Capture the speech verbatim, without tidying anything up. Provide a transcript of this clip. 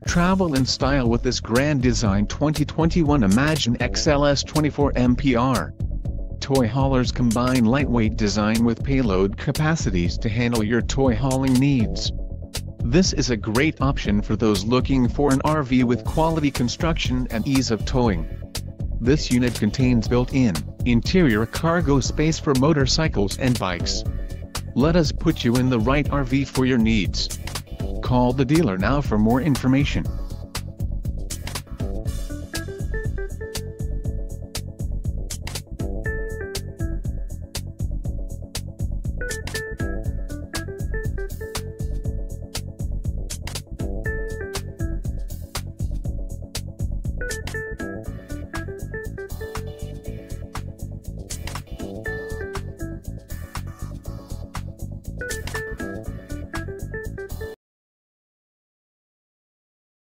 Travel in style with this grand design twenty twenty-one Imagine X L S twenty-four M P R. Toy haulers combine lightweight design with payload capacities to handle your toy hauling needs. This is a great option for those looking for an R V with quality construction and ease of towing. This unit contains built-in, interior cargo space for motorcycles and bikes. Let us put you in the right R V for your needs. Call the dealer now for more information.